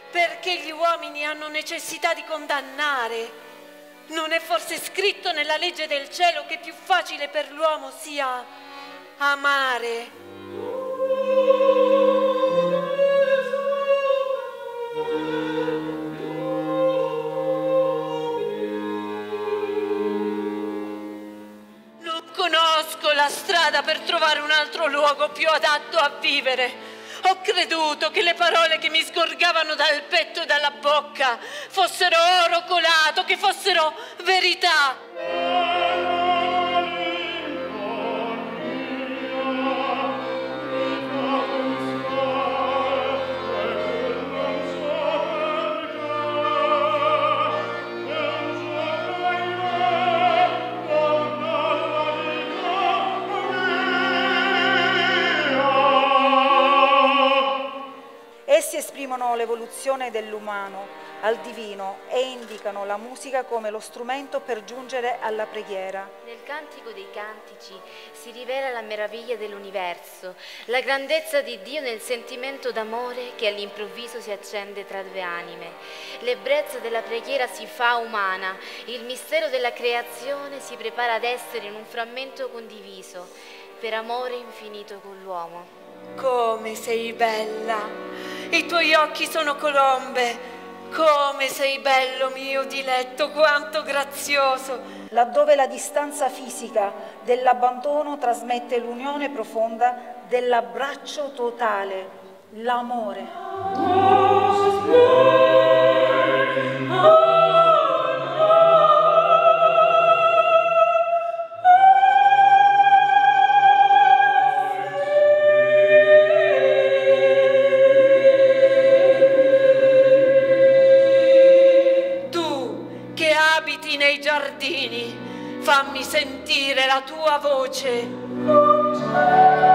perché gli uomini hanno necessità di condannare. Non è forse scritto nella legge del cielo che più facile per l'uomo sia amare? Non conosco la strada per trovare un altro luogo più adatto a vivere. Ho creduto che le parole che mi sgorgavano dal petto e dalla bocca fossero oro colato, che fossero verità. Essi esprimono l'evoluzione dell'umano al divino e indicano la musica come lo strumento per giungere alla preghiera. Nel Cantico dei Cantici si rivela la meraviglia dell'universo, la grandezza di Dio nel sentimento d'amore che all'improvviso si accende tra due anime. L'ebbrezza della preghiera si fa umana, il mistero della creazione si prepara ad essere in un frammento condiviso, per amore infinito con l'uomo. Come sei bella! I tuoi occhi sono colombe. Come sei bello, mio diletto, quanto grazioso! Laddove la distanza fisica dell'abbandono trasmette l'unione profonda dell'abbraccio totale, l'amore. Nei giardini, fammi sentire la tua voce.